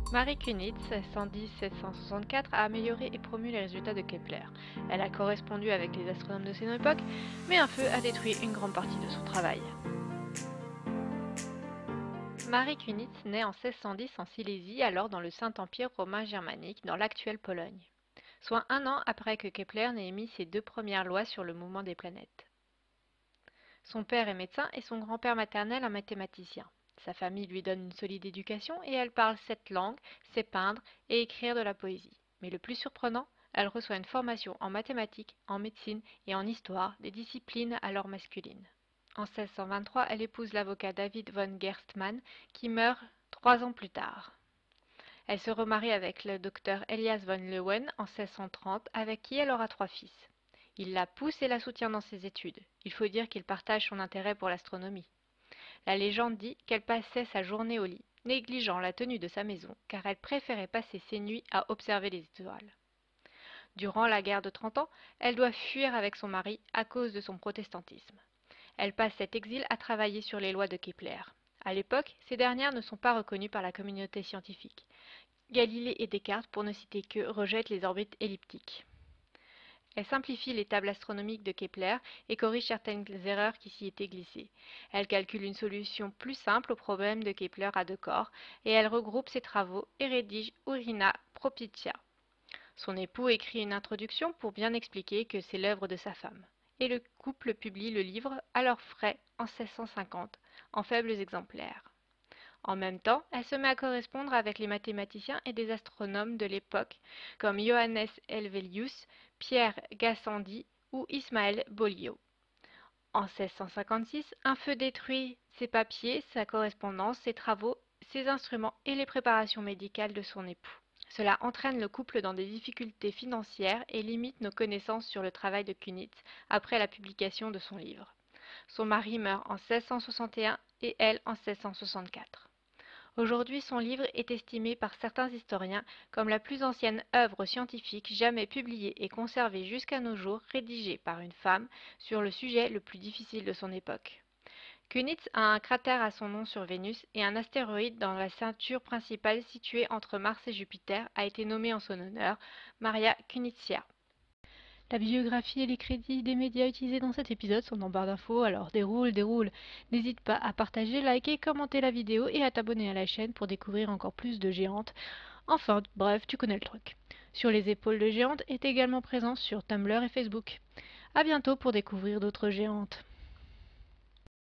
Marie Kunitz, 110-764, a amélioré et promu les résultats de Kepler. Elle a correspondu avec les astronomes de son époque, mais un feu a détruit une grande partie de son travail. Marie Kunitz naît en 1610 en Silésie, alors dans le Saint-Empire romain germanique, dans l'actuelle Pologne, soit un an après que Kepler n'ait émis ses deux premières lois sur le mouvement des planètes. Son père est médecin et son grand-père maternel un mathématicien. Sa famille lui donne une solide éducation et elle parle 7 langues, sait peindre et écrire de la poésie. Mais le plus surprenant, elle reçoit une formation en mathématiques, en médecine et en histoire, des disciplines alors masculines. En 1623, elle épouse l'avocat David von Gerstmann, qui meurt 3 ans plus tard. Elle se remarie avec le docteur Elias von Leeuwen en 1630, avec qui elle aura 3 fils. Il la pousse et la soutient dans ses études. Il faut dire qu'il partage son intérêt pour l'astronomie. La légende dit qu'elle passait sa journée au lit, négligeant la tenue de sa maison, car elle préférait passer ses nuits à observer les étoiles. Durant la guerre de 30 ans, elle doit fuir avec son mari à cause de son protestantisme. Elle passe cet exil à travailler sur les lois de Kepler. À l'époque, ces dernières ne sont pas reconnues par la communauté scientifique. Galilée et Descartes, pour ne citer qu'eux, rejettent les orbites elliptiques. Elle simplifie les tables astronomiques de Kepler et corrige certaines erreurs qui s'y étaient glissées. Elle calcule une solution plus simple au problème de Kepler à 2 corps et elle regroupe ses travaux et rédige Urina Propitia. Son époux écrit une introduction pour bien expliquer que c'est l'œuvre de sa femme. Et le couple publie le livre à leurs frais en 1650, en faibles exemplaires. En même temps, elle se met à correspondre avec les mathématiciens et des astronomes de l'époque comme Johannes Helvelius, Pierre Gassendi ou Ismaël Bollio. En 1656, un feu détruit ses papiers, sa correspondance, ses travaux, ses instruments et les préparations médicales de son époux. Cela entraîne le couple dans des difficultés financières et limite nos connaissances sur le travail de Kunitz après la publication de son livre. Son mari meurt en 1661 et elle en 1664. Aujourd'hui, son livre est estimé par certains historiens comme la plus ancienne œuvre scientifique jamais publiée et conservée jusqu'à nos jours, rédigée par une femme, sur le sujet le plus difficile de son époque. Kunitz a un cratère à son nom sur Vénus et un astéroïde dans la ceinture principale située entre Mars et Jupiter a été nommé en son honneur, Maria Kunitzia. La biographie et les crédits des médias utilisés dans cet épisode sont en barre d'infos, alors déroule. N'hésite pas à partager, liker, commenter la vidéo et à t'abonner à la chaîne pour découvrir encore plus de géantes. Enfin, bref, tu connais le truc. Sur les épaules de géantes est également présent sur Tumblr et Facebook. A bientôt pour découvrir d'autres géantes.